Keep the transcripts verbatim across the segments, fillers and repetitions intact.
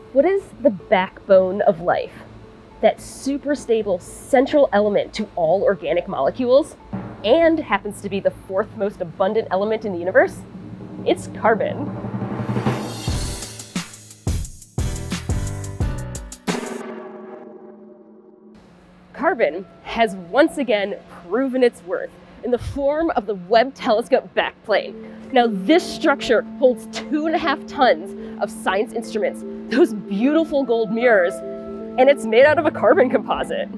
What is the backbone of life? That super stable central element to all organic molecules, and happens to be the fourth most abundant element in the universe? It's carbon. Carbon has once again proven its worth in the form of the Webb Telescope backplane. Now this structure holds two and a half tons of science instruments, those beautiful gold mirrors, and it's made out of a carbon composite.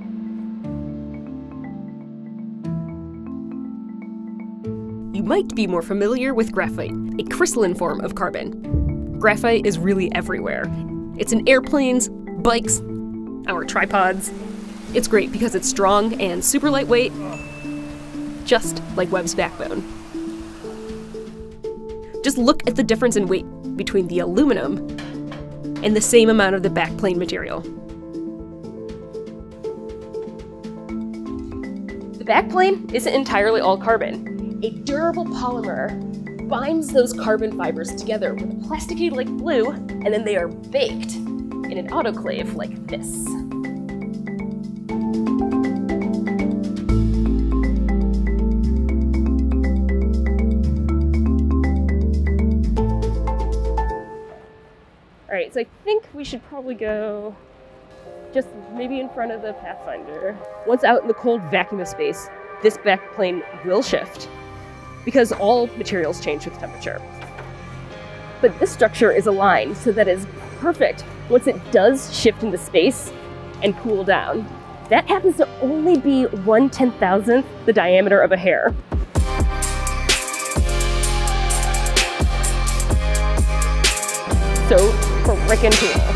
You might be more familiar with graphite, a crystalline form of carbon. Graphite is really everywhere. It's in airplanes, bikes, our tripods. It's great because it's strong and super lightweight, just like Webb's backbone. Just look at the difference in weight between the aluminum and the same amount of the backplane material. The backplane isn't entirely all carbon. A durable polymer binds those carbon fibers together with a plasticky-like glue, and then they are baked in an autoclave like this. All right, so I think we should probably go just maybe in front of the Pathfinder. Once out in the cold vacuum of space, this backplane will shift because all materials change with temperature. But this structure is aligned so that it's perfect once it does shift into space and cool down. That happens to only be one ten thousandth the diameter of a hair. So, frickin' cool.